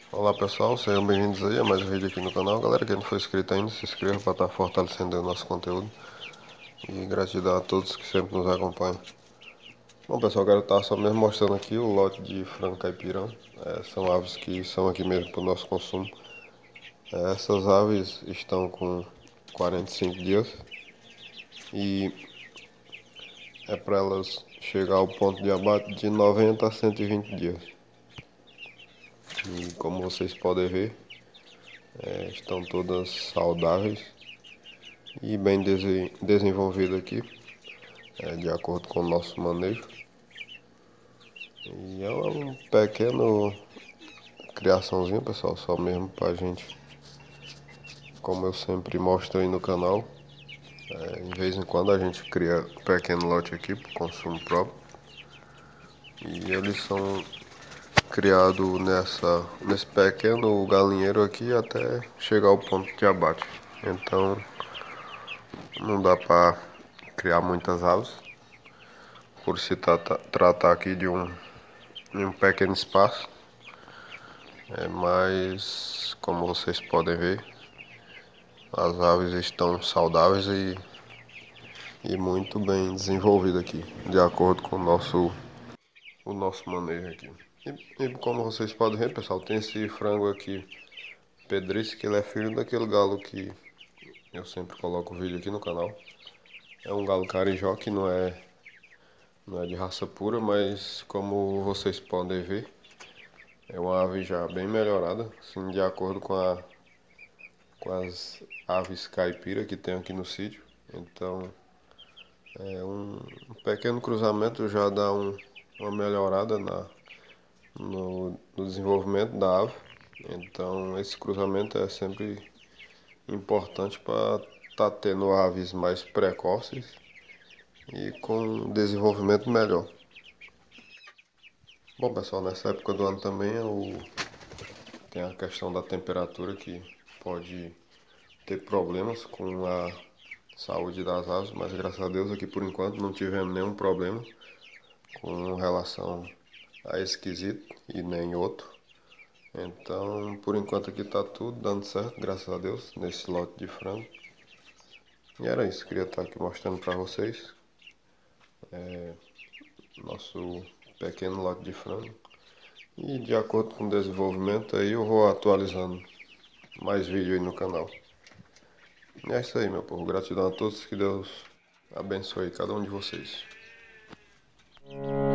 Olá pessoal, sejam bem-vindos aí a mais um vídeo aqui no canal. Galera, quem não for inscrito ainda, se inscreva para estar fortalecendo o nosso conteúdo. E gratidão a todos que sempre nos acompanham. Bom pessoal, quero estar só mesmo mostrando aqui o lote de frango caipirão. São aves que são aqui mesmo para o nosso consumo. Essas aves estão com 45 dias e é para elas chegar ao ponto de abate de 90 a 120 dias. E como vocês podem ver, estão todas saudáveis e bem desenvolvidas aqui, de acordo com o nosso manejo. E é um pequeno criaçãozinho, pessoal, só mesmo pra gente, como eu sempre mostro aí no canal, de vez em quando a gente cria um pequeno lote aqui para consumo próprio. E eles são criados nesse pequeno galinheiro aqui até chegar ao ponto de abate. Então não dá para criar muitas aves, por se tratar aqui de um pequeno espaço. Mas como vocês podem ver, as aves estão saudáveis e muito bem desenvolvidas aqui, de acordo com o nosso manejo aqui. E como vocês podem ver, pessoal, tem esse frango aqui, Pedrice, que ele é filho daquele galo que eu sempre coloco o vídeo aqui no canal. É um galo carijó que não é de raça pura, mas como vocês podem ver, é uma ave já bem melhorada, assim, de acordo com as aves caipira que tem aqui no sítio. Então, um pequeno cruzamento já dá uma melhorada no desenvolvimento da ave. Então, esse cruzamento é sempre importante para estar tendo aves mais precoces e com um desenvolvimento melhor. Bom, pessoal, nessa época do ano também tem a questão da temperatura que pode ter problemas com a saúde das aves, mas graças a Deus aqui por enquanto não tivemos nenhum problema com relação a esse quesito e nem outro. Então, por enquanto aqui tá tudo dando certo, graças a Deus, nesse lote de frango. E era isso, queria estar aqui mostrando para vocês nosso pequeno lote de frango. E de acordo com o desenvolvimento aí eu vou atualizando mais vídeo aí no canal. E é isso aí, meu povo. Gratidão a todos, que Deus abençoe cada um de vocês.